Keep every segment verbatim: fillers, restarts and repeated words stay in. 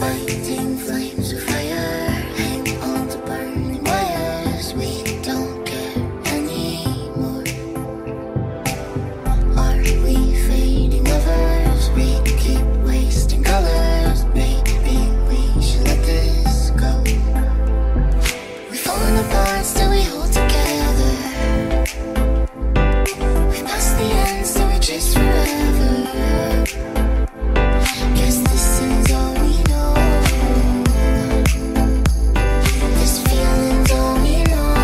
fighting flames of fire, hang on to burning wires. We don't care anymore. Are we fading lovers? We keep wasting colors. Maybe we should let this go. We've fallen apart, still we hold together. We passed the end, still we chase forever. Guess this is all we know. This feeling's all we know.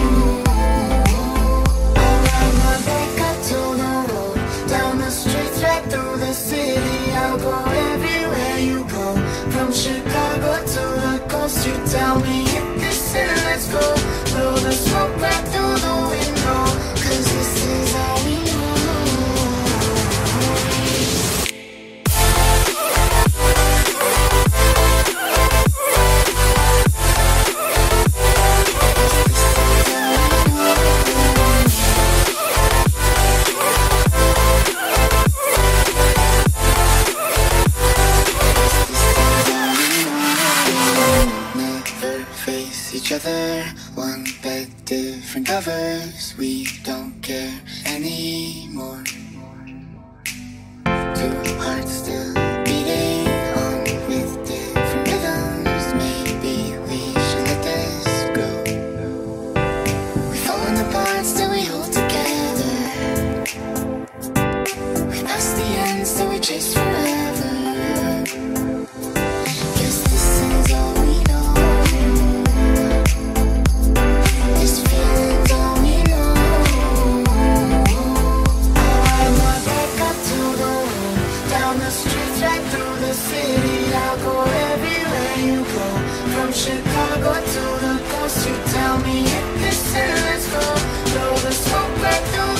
I'll ride my bike up to the road, down the streets, right through the city. I'll go everywhere you go, from Chicago to the coast. You tell me hit this and let's go. Blow the smoke right through the window, 'cause this is all we know. Each other, one bed, different covers. We don't care anymore. Two hearts still beating on with different rhythms. Maybe we should let this go. We've fallen apart, still we hold together. We passed the end, still we chase forever. Guess this is all we know. This feeling's all we know. I'll ride my bike up to the road, down the streets, right through the city. I'll go everywhere you go, from Chicago to the coast. You tell me hit this and let's go. Blow the smoke right through